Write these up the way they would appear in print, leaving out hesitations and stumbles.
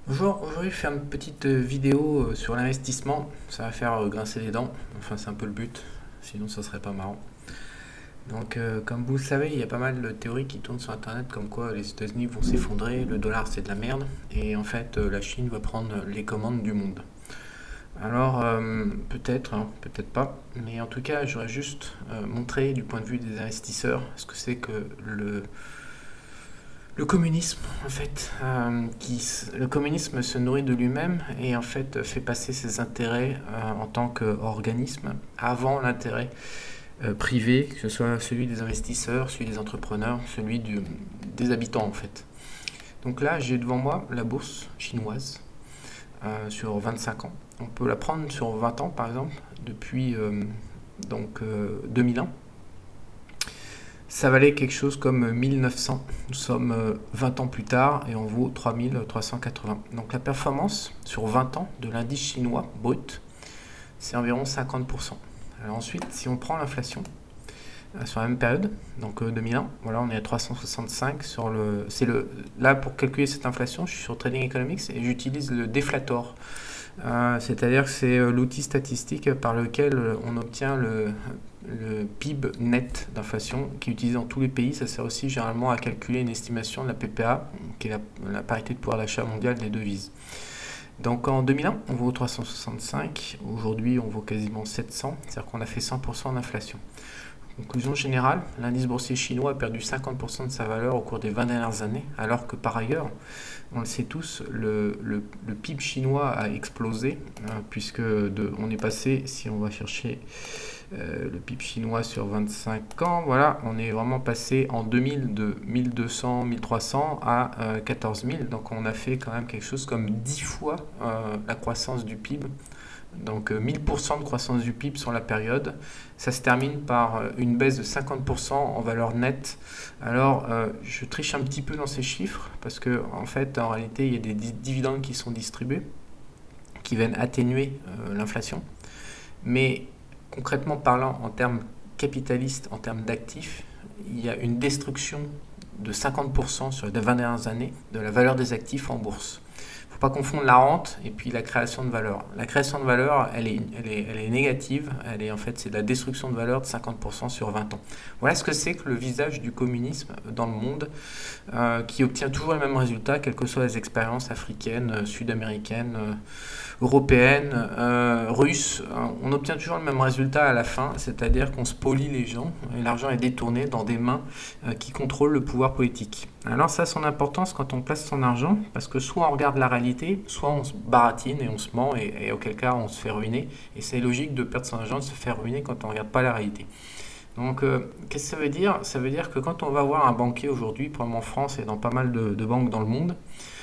Bonjour, aujourd'hui je fais une petite vidéo sur l'investissement. Ça va faire grincer les dents, enfin c'est un peu le but, sinon ça serait pas marrant. Donc comme vous le savez, il y a pas mal de théories qui tournent sur internet comme quoi les États-Unis vont s'effondrer, le dollar c'est de la merde, et en fait la Chine va prendre les commandes du monde. Alors peut-être, hein, peut-être pas, mais en tout cas j'aurais juste montré du point de vue des investisseurs ce que c'est que le communisme, en fait, le communisme se nourrit de lui-même et en fait fait passer ses intérêts en tant qu'organisme avant l'intérêt privé, que ce soit celui des investisseurs, celui des entrepreneurs, des habitants en fait. Donc là, j'ai devant moi la bourse chinoise sur 25 ans. On peut la prendre sur 20 ans par exemple, depuis 2001. Ça valait quelque chose comme 1900. Nous sommes 20 ans plus tard et on vaut 3380. Donc la performance sur 20 ans de l'indice chinois brut, c'est environ 50%. Alors ensuite, si on prend l'inflation sur la même période, donc 2001, voilà, on est à 365 sur là pour calculer cette inflation, je suis sur Trading Economics et j'utilise le déflator. C'est-à-dire que c'est l'outil statistique par lequel on obtient le PIB net d'inflation qui est utilisé dans tous les pays. Ça sert aussi généralement à calculer une estimation de la PPA, qui est la parité de pouvoir d'achat mondial des devises. Donc en 2001, on vaut 365, aujourd'hui on vaut quasiment 700, c'est-à-dire qu'on a fait 100% d'inflation. Conclusion générale, l'indice boursier chinois a perdu 50% de sa valeur au cours des 20 dernières années, alors que par ailleurs, on le sait tous, le PIB chinois a explosé, puisque on est passé, si on va chercher le PIB chinois sur 25 ans, voilà, on est vraiment passé en 2000 de 1200, 1300 à 14 000, donc on a fait quand même quelque chose comme 10 fois la croissance du PIB. Donc 1000% de croissance du PIB sur la période. Ça se termine par une baisse de 50% en valeur nette. Alors je triche un petit peu dans ces chiffres parce que en fait en réalité il y a des dividendes qui sont distribués qui viennent atténuer l'inflation. Mais concrètement parlant, en termes capitalistes, en termes d'actifs, il y a une destruction de 50% sur les 20 dernières années de la valeur des actifs en bourse. Il ne faut pas confondre la rente et puis la création de valeur. La création de valeur, elle est négative. En fait, c'est de la destruction de valeur de 50% sur 20 ans. Voilà ce que c'est que le visage du communisme dans le monde, qui obtient toujours les mêmes résultats, quelles que soient les expériences africaines, sud-américaines, européennes, russes. On obtient toujours le même résultat à la fin, c'est-à-dire qu'on spolie les gens et l'argent est détourné dans des mains qui contrôlent le pouvoir politique. Alors ça a son importance quand on place son argent, parce que soit on regarde la réalité, soit on se baratine et on se ment, et auquel cas on se fait ruiner. Et c'est logique de perdre son argent, de se faire ruiner quand on ne regarde pas la réalité. Donc qu'est-ce que ça veut dire? Ça veut dire que quand on va voir un banquier aujourd'hui, probablement en France et dans pas mal de banques dans le monde,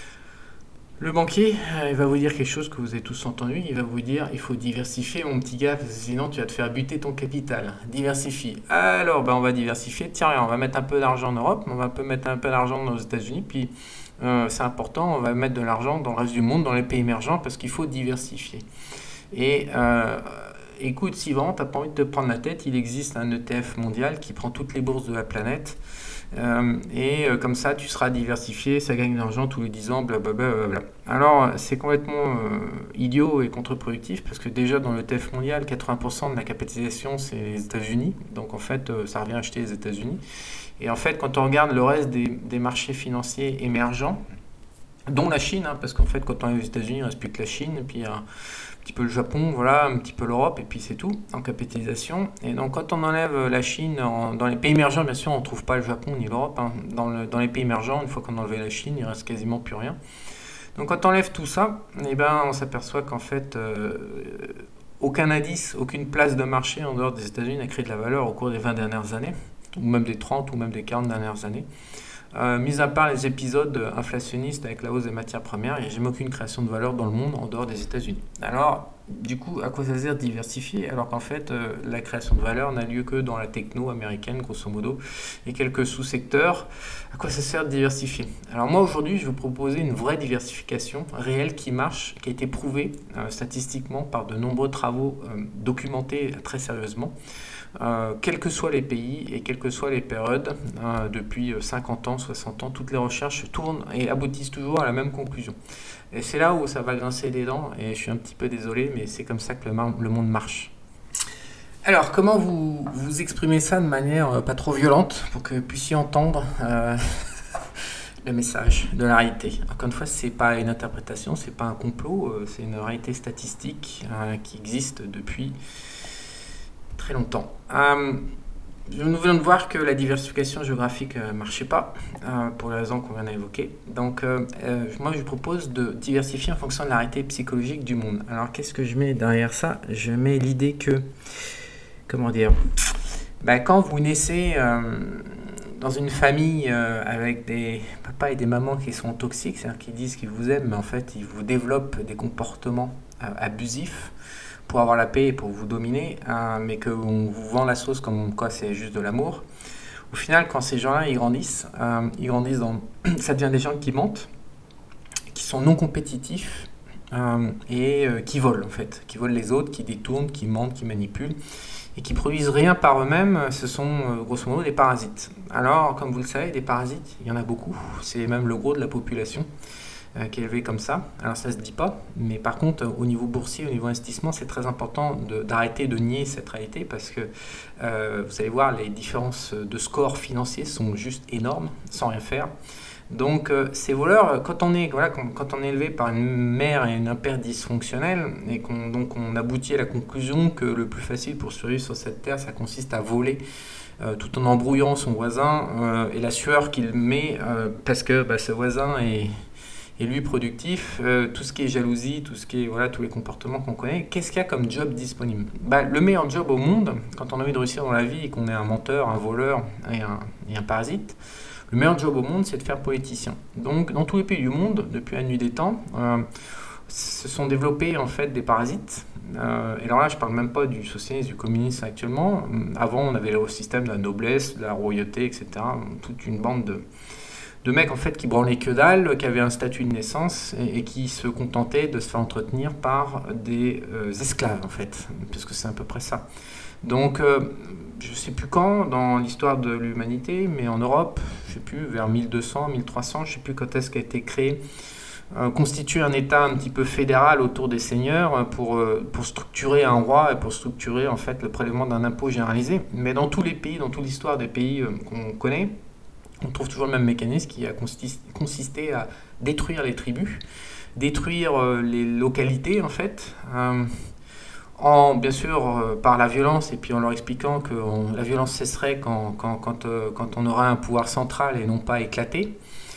le banquier, il va vous dire quelque chose que vous avez tous entendu, il va vous dire il faut diversifier mon petit gars, parce que sinon tu vas te faire buter ton capital. Diversifie. Alors on va diversifier, tiens, on va mettre un peu d'argent en Europe, on va mettre un peu d'argent aux États-Unis, puis c'est important, on va mettre de l'argent dans le reste du monde, dans les pays émergents, parce qu'il faut diversifier. Et écoute, si vraiment tu n'as pas envie de te prendre la tête, il existe un ETF mondial qui prend toutes les bourses de la planète. Comme ça, tu seras diversifié, ça gagne de l'argent tous les 10 ans, blablabla. Alors, c'est complètement idiot et contre-productif parce que déjà dans le l'ETF mondial, 80% de la capitalisation, c'est les États-Unis. Donc en fait, ça revient à acheter les États-Unis. Et en fait, quand on regarde le reste des marchés financiers émergents, dont la Chine, hein, parce qu'en fait, quand on est aux États-Unis, il ne reste plus que la Chine, et puis un petit peu le Japon, voilà, un petit peu l'Europe, et puis c'est tout en capitalisation. Et donc, quand on enlève la Chine, dans les pays émergents, bien sûr, on ne trouve pas le Japon ni l'Europe. Hein. Dans les pays émergents, une fois qu'on a enlevé la Chine, il reste quasiment plus rien. Donc, quand on enlève tout ça, eh ben, on s'aperçoit qu'en fait, aucun indice, aucune place de marché en dehors des États-Unis n'a créé de la valeur au cours des 20 dernières années, ou même des 30, ou même des 40 dernières années. Mis à part les épisodes inflationnistes avec la hausse des matières premières, il n'y a jamais aucune création de valeur dans le monde en dehors des États-Unis. Alors, du coup, à quoi ça sert de diversifier alors qu'en fait, la création de valeur n'a lieu que dans la techno américaine, grosso modo, et quelques sous-secteurs. À quoi ça sert de diversifier? Alors moi, aujourd'hui, je vais vous proposer une vraie diversification réelle qui marche, qui a été prouvée statistiquement par de nombreux travaux documentés très sérieusement. quels que soient les pays et quelles que soient les périodes, depuis 50 ans, 60 ans, toutes les recherches tournent et aboutissent toujours à la même conclusion. Et c'est là où ça va grincer des dents, et je suis un petit peu désolé, mais c'est comme ça que le monde marche. Alors, comment vous exprimez ça de manière pas trop violente pour que vous puissiez entendre le message de la réalité? Encore une fois, c'est pas une interprétation, c'est pas un complot, c'est une réalité statistique qui existe depuis très longtemps. Nous venons de voir que la diversification géographique ne marchait pas, pour les raisons qu'on vient d'évoquer. Donc, moi, je propose de diversifier en fonction de la réalité psychologique du monde. Alors, qu'est-ce que je mets derrière ça? Je mets l'idée que, comment dire, quand vous naissez dans une famille avec des papas et des mamans qui sont toxiques, c'est-à-dire qui disent qu'ils vous aiment, mais en fait, ils vous développent des comportements abusifs, pour avoir la paix et pour vous dominer, mais qu'on vous vend la sauce comme quoi c'est juste de l'amour. Au final, quand ces gens-là ils grandissent dans... ça devient des gens qui mentent, qui sont non compétitifs et qui volent en fait, qui volent les autres, qui détournent, qui mentent, qui manipulent et qui produisent rien par eux-mêmes. Ce sont grosso modo des parasites. Alors, comme vous le savez, des parasites, il y en a beaucoup. C'est même le gros de la population qui est élevé comme ça. Alors ça se dit pas, mais par contre au niveau boursier, au niveau investissement, c'est très important d'arrêter de nier cette réalité parce que vous allez voir, les différences de scores financiers sont juste énormes, sans rien faire. Donc ces voleurs, quand on est élevé par une mère et un père dysfonctionnels et qu'on aboutit à la conclusion que le plus facile pour survivre sur cette terre, ça consiste à voler tout en embrouillant son voisin et la sueur qu'il met parce que ce voisin est lui productif, tout ce qui est jalousie, tout ce qui est tous les comportements qu'on connaît, qu'est-ce qu'il y a comme job disponible? Le meilleur job au monde, quand on a envie de réussir dans la vie et qu'on est un menteur, un voleur et un parasite, le meilleur job au monde, c'est de faire politicien. Donc, dans tous les pays du monde, depuis la nuit des temps, se sont développés en fait des parasites. Et alors là, je parle même pas du socialisme, du communisme actuellement. Avant, on avait le système de la noblesse, de la royauté, etc. Toute une bande de mecs en fait qui branlaient que dalle, qui avaient un statut de naissance et qui se contentaient de se faire entretenir par des esclaves en fait, parce que c'est à peu près ça. Donc je sais plus quand dans l'histoire de l'humanité, mais en Europe, je sais plus, vers 1200, 1300, je sais plus quand est-ce qu'a été créé, constituer un État un petit peu fédéral autour des seigneurs pour structurer un roi et pour structurer en fait le prélèvement d'un impôt généralisé. Mais dans tous les pays, dans toute l'histoire des pays qu'on connaît, on trouve toujours le même mécanisme qui a consisté à détruire les tribus, détruire les localités en fait, bien sûr par la violence et puis en leur expliquant que la violence cesserait quand on aura un pouvoir central et non pas éclaté.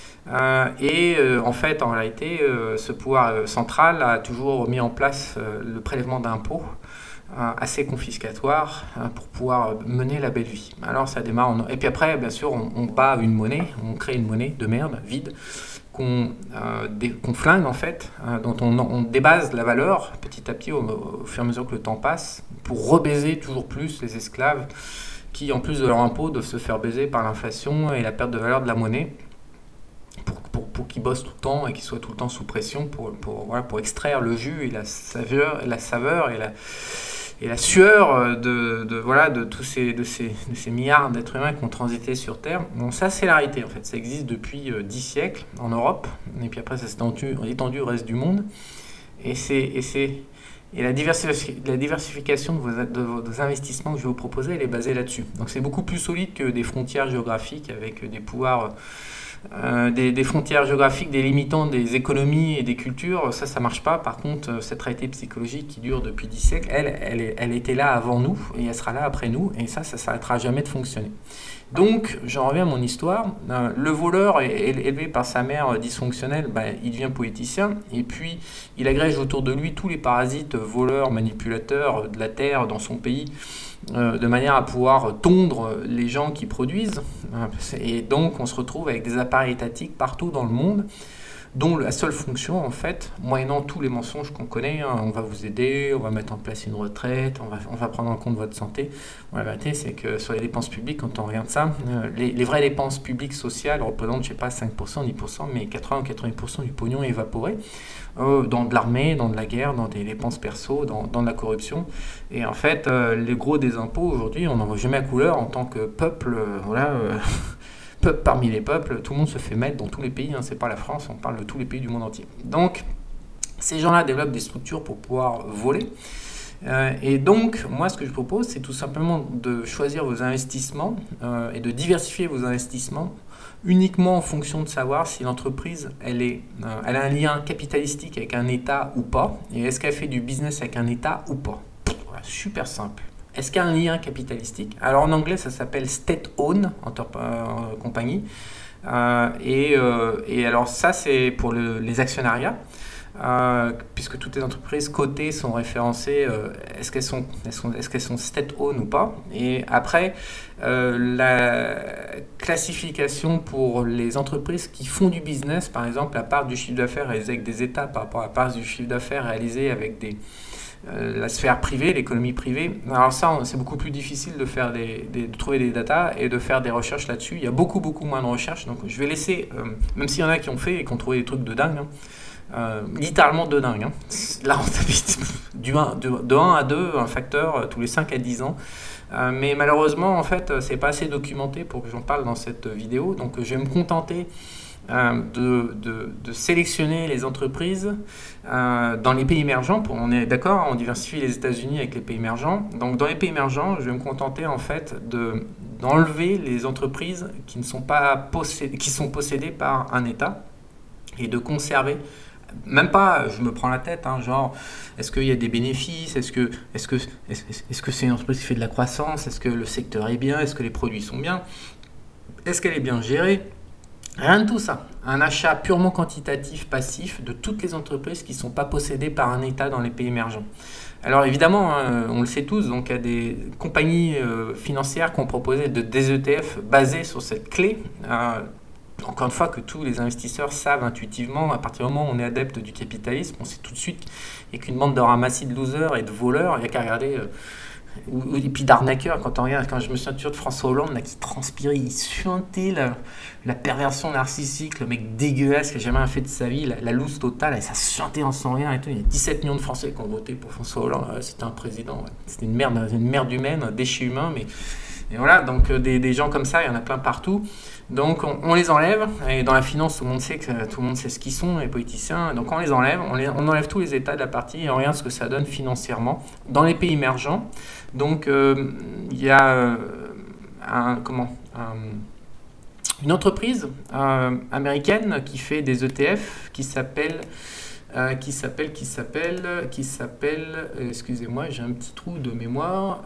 En fait, en réalité, ce pouvoir central a toujours mis en place le prélèvement d'impôts assez confiscatoire pour pouvoir mener la belle vie. Alors ça démarre, et puis après bien sûr on bat une monnaie, on crée une monnaie de merde, vide, qu'on flingue en fait, dont on débase la valeur petit à petit au fur et à mesure que le temps passe, pour rebaiser toujours plus les esclaves qui en plus de leur impôt doivent se faire baiser par l'inflation et la perte de valeur de la monnaie pour qu'ils bossent tout le temps et qu'ils soient tout le temps sous pression pour extraire le jus et la saveur et la sueur de tous ces milliards d'êtres humains qui ont transité sur Terre. Donc ça, c'est la réalité, en fait. Ça existe depuis 10 siècles en Europe, et puis après, ça s'est étendu au reste du monde. Et la diversification de vos investissements que je vais vous proposer, elle est basée là-dessus. Donc c'est beaucoup plus solide que des frontières géographiques avec des pouvoirs... des frontières géographiques délimitant des économies et des cultures, ça marche pas. Par contre, cette réalité psychologique qui dure depuis 10 siècles, elle était là avant nous et elle sera là après nous, et ça s'arrêtera jamais de fonctionner. Donc, j'en reviens à mon histoire. Le voleur élevé par sa mère dysfonctionnelle, il devient politicien, et puis il agrège autour de lui tous les parasites voleurs, manipulateurs de la terre dans son pays, de manière à pouvoir tondre les gens qui produisent. Et donc, on se retrouve avec des appareils étatiques partout dans le monde, dont la seule fonction, en fait, moyennant tous les mensonges qu'on connaît, hein, on va vous aider, on va mettre en place une retraite, on va prendre en compte votre santé. Bon, la vérité, c'est que sur les dépenses publiques, quand on regarde ça, les vraies dépenses publiques sociales représentent, je sais pas, 5%, 10%, mais 80 ou 80% du pognon est évaporé dans de l'armée, dans de la guerre, dans des dépenses perso, dans de la corruption. Et en fait, les gros des impôts, aujourd'hui, on n'en voit jamais à couleur en tant que peuple, voilà... peuple parmi les peuples, tout le monde se fait mettre dans tous les pays, hein, c'est pas la France, on parle de tous les pays du monde entier. Donc, ces gens-là développent des structures pour pouvoir voler. Et donc, moi, ce que je propose, c'est tout simplement de choisir vos investissements et de diversifier vos investissements uniquement en fonction de savoir si l'entreprise, elle a un lien capitalistique avec un État ou pas, et est-ce qu'elle fait du business avec un État ou pas. Voilà, super simple. Est-ce qu'il y a un lien capitalistique? Alors en anglais, ça s'appelle state-owned compagnie. Et alors ça, c'est pour les actionnariats. Puisque toutes les entreprises cotées sont référencées, est-ce qu'elles sont state-owned ou pas? Et après, la classification pour les entreprises qui font du business, par exemple, la part du chiffre d'affaires réalisé avec des États par rapport à la part du chiffre d'affaires réalisé avec la sphère privée, l'économie privée. Alors ça, c'est beaucoup plus difficile de faire de trouver des datas et de faire des recherches là-dessus. Il y a beaucoup moins de recherches, donc je vais laisser, même s'il y en a qui ont fait et qui ont trouvé des trucs de dingue, littéralement de dingue. Hein. Là, on habite de 1 à 2, un facteur tous les 5 à 10 ans. Mais malheureusement, en fait, c'est pas assez documenté pour que j'en parle dans cette vidéo. Donc, je vais me contenter de sélectionner les entreprises dans les pays émergents. On est d'accord, on diversifie les États-Unis avec les pays émergents. Donc, dans les pays émergents, je vais me contenter en fait d'enlever les entreprises qui ne sont pas qui sont possédées par un État et de conserver. Même pas, je me prends la tête, hein, genre, est-ce qu'il y a des bénéfices, est-ce que c'est une entreprise qui fait de la croissance, est-ce que le secteur est bien, est-ce que les produits sont bien, est-ce qu'elle est bien gérée? Rien de tout ça. Un achat purement quantitatif, passif, de toutes les entreprises qui ne sont pas possédées par un État dans les pays émergents. Alors évidemment, hein, on le sait tous, donc il y a des compagnies financières qui ont proposé des ETF basés sur cette clé. Encore une fois, que tous les investisseurs savent intuitivement, à partir du moment où on est adepte du capitalisme, on sait tout de suite qu'il n'y a qu'une bande de ramassis de losers et de voleurs, il n'y a qu'à regarder, et puis d'arnaqueurs, quand on regarde, quand je me souviens toujours de François Hollande, là, qui transpirait, il suintait la perversion narcissique, le mec dégueulasse qui n'a jamais rien fait de sa vie, la loose totale, et ça suintait en son rien et tout. Il y a 17 millions de Français qui ont voté pour François Hollande, c'était un président, ouais. C'était une merde humaine, un déchet humain, mais... Et voilà, donc des gens comme ça, il y en a plein partout. Donc on les enlève, et dans la finance, tout le monde sait ce qu'ils sont, les politiciens. Donc on les enlève, on enlève tous les états de la partie et on regarde ce que ça donne financièrement dans les pays émergents. Donc il y a une entreprise américaine qui fait des ETF qui s'appelle excusez-moi, j'ai un petit trou de mémoire,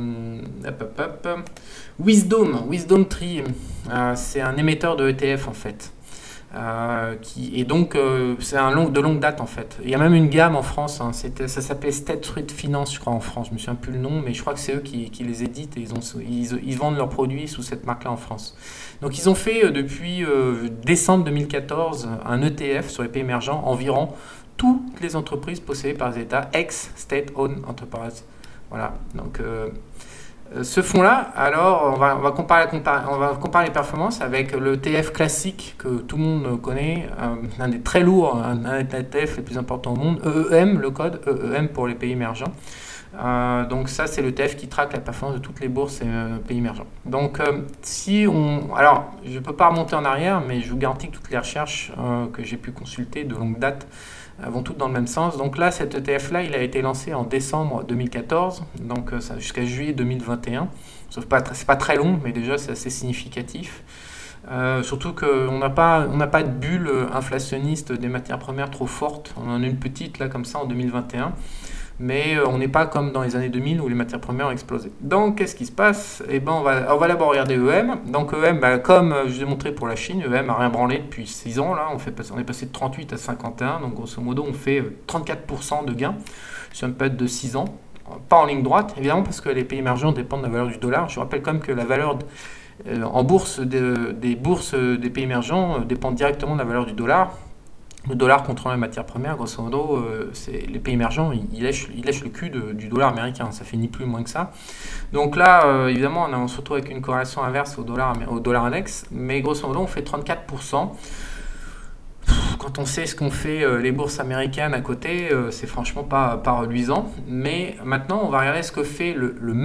Wisdom Tree, c'est un émetteur de ETF en fait, et donc c'est de longue date en fait. Il y a même une gamme en France, hein, ça s'appelait State Street Finance, je crois, en France, je me souviens plus le nom, mais je crois que c'est eux qui les éditent et ils vendent leurs produits sous cette marque-là en France. Donc ils ont fait depuis décembre 2014 un ETF sur les pays émergents, environ toutes les entreprises possédées par les États, ex-state-owned enterprise. Voilà, donc ce fonds-là, alors on va comparer les performances avec le ETF classique que tout le monde connaît, un des très lourds, un ETF les plus importants au monde, EEM, le code EEM pour les pays émergents. Donc ça, c'est l'ETF qui traque la performance de toutes les bourses et pays émergents. Donc alors je ne peux pas remonter en arrière, mais je vous garantis que toutes les recherches que j'ai pu consulter de longue date vont toutes dans le même sens. Donc là, cet ETF-là, il a été lancé en décembre 2014, donc jusqu'à juillet 2021. C'est pas très long, mais déjà c'est assez significatif. Surtout qu'on n'a pas de bulle inflationniste des matières premières trop forte. On en a une petite là comme ça en 2021. Mais on n'est pas comme dans les années 2000 où les matières premières ont explosé. Donc, qu'est-ce qui se passe? Eh ben, on va d'abord regarder EM. Donc, EM, comme je vous ai montré pour la Chine, EM n'a rien branlé depuis 6 ans. Là, on est passé de 38 à 51. Donc, grosso modo, on fait 34% de gains sur une période de 6 ans. Pas en ligne droite, évidemment, parce que les pays émergents dépendent de la valeur du dollar. Je rappelle quand même que la valeur en bourse des bourses des pays émergents dépend directement de la valeur du dollar. le dollar contrôlant les matières premières, grosso modo, les pays émergents, ils lèchent le cul du dollar américain. Ça fait ni plus ni moins que ça. Donc là, évidemment, on se retrouve avec une corrélation inverse au dollar index, mais grosso modo, on fait 34%. Quand on sait ce qu'ont fait les bourses américaines à côté, c'est franchement pas reluisant. Mais maintenant, on va regarder ce que fait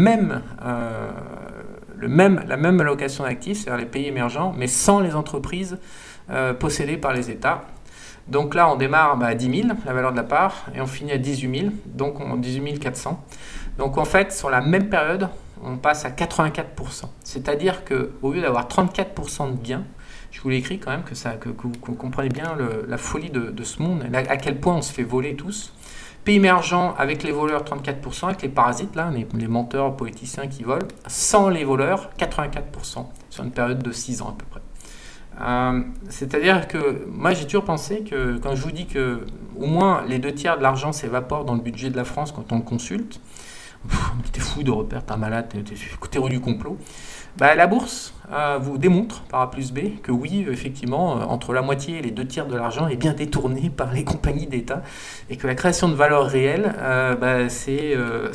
la même allocation d'actifs, c'est-à-dire les pays émergents, mais sans les entreprises possédées par les États. Donc là, on démarre à 10 000, la valeur de la part, et on finit à 18 000, donc 18 400. Donc en fait, sur la même période, on passe à 84%. C'est-à-dire qu'au lieu d'avoir 34% de gains, je vous l'ai écrit quand même, que vous comprenez bien la folie de ce monde, à quel point on se fait voler tous. Pays émergents avec les voleurs 34%, avec les parasites, là, les menteurs politiciens qui volent, sans les voleurs 84%, sur une période de 6 ans à peu près. C'est-à-dire que moi j'ai toujours pensé que quand je vous dis que au moins les 2/3 de l'argent s'évapore dans le budget de la France quand on le consulte, t'es fou de repère, t'es malade, t'es théorie du complot. La bourse vous démontre par A plus B que oui, effectivement, entre la moitié et les 2/3 de l'argent est bien détourné par les compagnies d'État et que la création de valeur réelle, c'est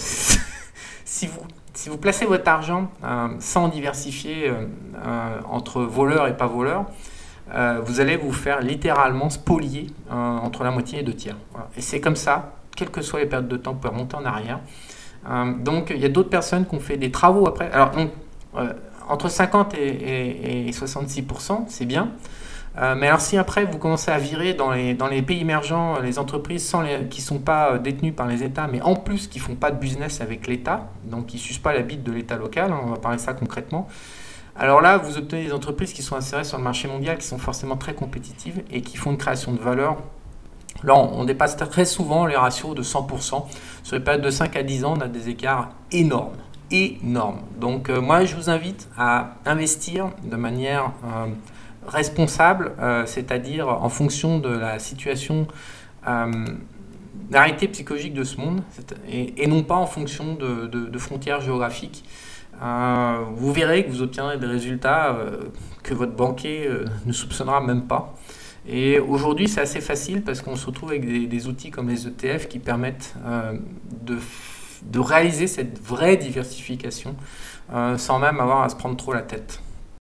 si vous placez votre argent sans diversifier entre voleurs et pas voleurs, vous allez vous faire littéralement spolier entre la moitié et 2/3. Voilà. Et c'est comme ça, quelles que soient les périodes de temps, vous pouvez remonter en arrière. Donc il y a d'autres personnes qui ont fait des travaux après. Alors donc, entre 50 et 66%, c'est bien. Mais alors si après vous commencez à virer dans les pays émergents les entreprises qui ne sont pas détenues par les États, mais en plus qui ne font pas de business avec l'État, donc qui ne sucent pas la bite de l'État local, on va parler de ça concrètement, alors là vous obtenez des entreprises qui sont insérées sur le marché mondial, qui sont forcément très compétitives et qui font une création de valeur. Là on dépasse très souvent les ratios de 100%. Sur les périodes de 5 à 10 ans, on a des écarts énormes. Donc moi je vous invite à investir de manière responsable, c'est-à-dire en fonction de la situation, la réalité psychologique de ce monde, et non pas en fonction de frontières géographiques. Vous verrez que vous obtiendrez des résultats que votre banquier ne soupçonnera même pas. Et aujourd'hui, c'est assez facile parce qu'on se retrouve avec des outils comme les ETF qui permettent de réaliser cette vraie diversification sans même avoir à se prendre trop la tête.